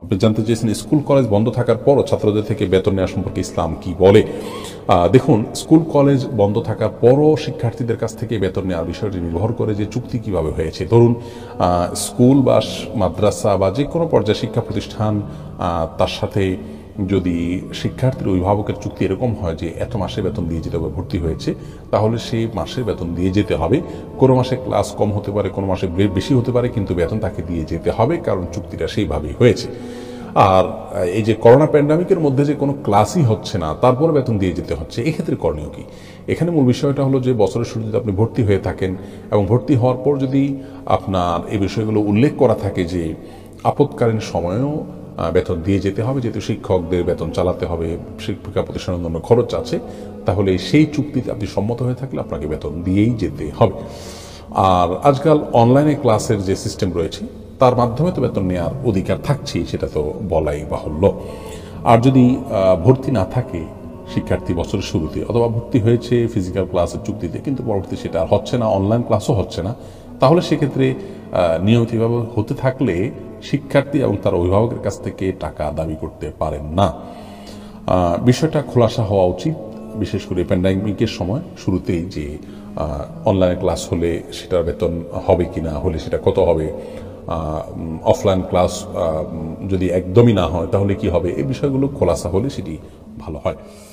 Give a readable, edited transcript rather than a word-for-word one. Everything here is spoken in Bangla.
আপনি জানতে চেয়েছেন স্কুল কলেজ বন্ধ থাকার পরও ছাত্রদের থেকে বেতন নেওয়া সম্পর্কে ইসলাম কি বলে। দেখুন, স্কুল কলেজ বন্ধ থাকার পরও শিক্ষার্থীদের কাছ থেকে বেতন নেওয়ার বিষয়টি নির্ভর করে যে চুক্তি কিভাবে হয়েছে। ধরুন, স্কুল বা মাদ্রাসা বা যে কোনো পর্যায়ে শিক্ষা প্রতিষ্ঠান, তার সাথে যদি শিক্ষার্থীর অভিভাবকের চুক্তি এরকম হয় যে এত মাসে বেতন দিয়ে যেতে হবে, ভর্তি হয়েছে, তাহলে সেই মাসের বেতন দিয়ে যেতে হবে। কোনো মাসে ক্লাস কম হতে পারে, কোনো মাসে বেশি হতে পারে, কিন্তু বেতন তাকে দিয়ে যেতে হবে, কারণ চুক্তিটা সেইভাবেই হয়েছে। আর এই যে করোনা প্যান্ডামিকের মধ্যে যে কোনো ক্লাসই হচ্ছে না, তারপরে বেতন দিয়ে যেতে হচ্ছে, এক্ষেত্রে করণীয় কি? এখানে মূল বিষয়টা হলো যে বছরের শুরুতে আপনি ভর্তি হয়ে থাকেন এবং ভর্তি হওয়ার পর যদি আপনার এই বিষয়গুলো উল্লেখ করা থাকে যে আপৎকালীন সময়েও বেতন দিয়ে যেতে হবে, যেহেতু শিক্ষকদের বেতন চালাতে হবে, শিক্ষা প্রতিষ্ঠানের অন্য খরচ আছে, তাহলে সেই চুক্তিতে আপনি সম্মত হয়ে থাকলে আপনাকে বেতন দিয়েই যেতে হবে। আর আজকাল অনলাইনে ক্লাসের যে সিস্টেম রয়েছে, তার মাধ্যমে তো বেতন নেওয়ার অধিকার থাকছেই, সেটা তো বলাই বাহুল্য। আর যদি ভর্তি না থাকে শিক্ষার্থী বছরের শুরুতে, অথবা ভর্তি হয়েছে ফিজিক্যাল ক্লাসের চুক্তিতে কিন্তু পরবর্তী সেটা আর হচ্ছে না, অনলাইন ক্লাসও হচ্ছে না, তাহলে সেক্ষেত্রে নিয়মিতভাবে হতে থাকলে শিক্ষার্থী এবং তার অভিভাবকের কাছ থেকে টাকা দাবি করতে পারেন না। বিষয়টা খোলাসা হওয়া উচিত, বিশেষ করে প্যান্ডামিকের সময় শুরুতেই, যে অনলাইনে ক্লাস হলে সেটার বেতন হবে কিনা, হলে সেটা কত হবে, অফলাইন ক্লাস যদি একদমই না হয় তাহলে কি হবে, এই বিষয়গুলো খোলাসা হলে সেটি ভালো হয়।